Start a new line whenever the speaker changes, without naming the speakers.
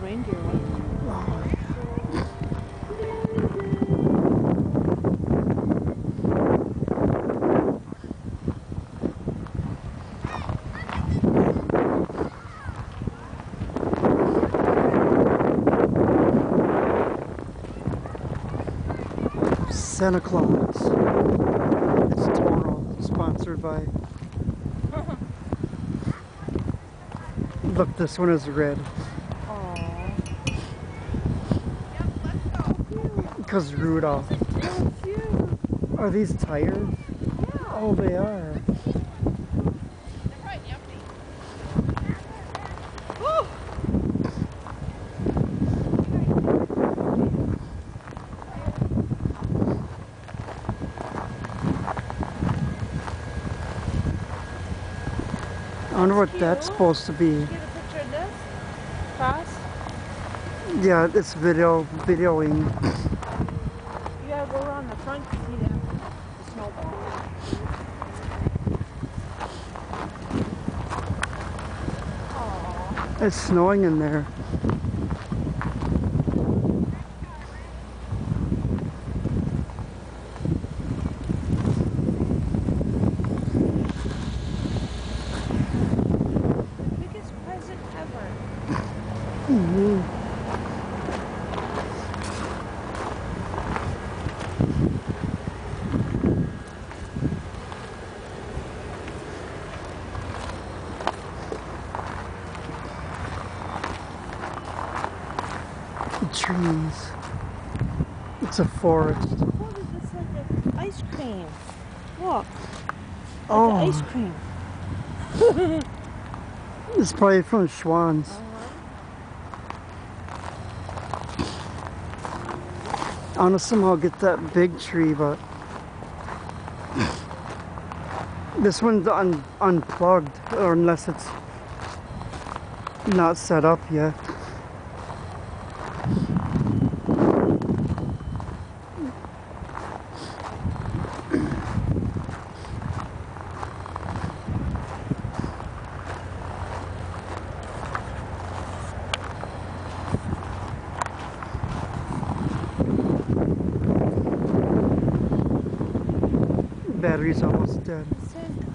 reindeer one.
Oh, Santa Claus. It's Toro, sponsored by. Look, this one is red.
Aww.
Because Rudolph.
So cute.
Are these tires?
Yeah.
Oh, they are.
They're probably empty. Oh.
I wonder what that's supposed to be.
Get a picture of this? Cross?
Yeah, it's videoing.
You gotta go around the front to see the snowball. Aww.
It's snowing in there.
Biggest present ever.
Mm-hmm. Trees. It's a forest.
What is this like the ice cream? Look. Like
Oh,
the ice cream.
it's probably from Schwann's. I want to somehow get that big tree, but this one's unplugged, or unless it's not set up yet. Battery's almost dead.
It said